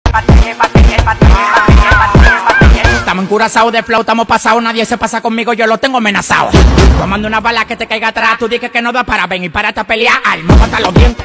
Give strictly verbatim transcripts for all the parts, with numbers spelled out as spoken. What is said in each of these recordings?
Estamos encurazados de flow, estamos pasados, nadie se pasa conmigo, yo lo tengo amenazado. Tomando una bala que te caiga atrás, tú dices que no da para venir para esta pelea, alma, mata los dientes.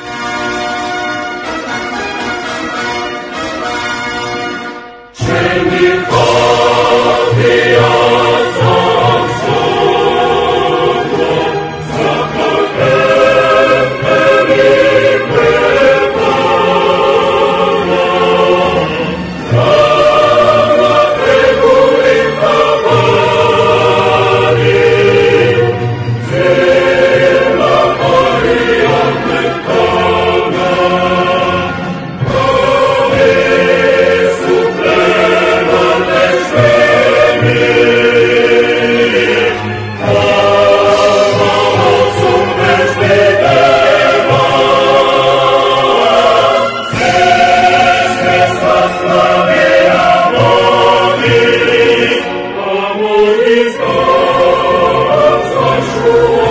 Is God, such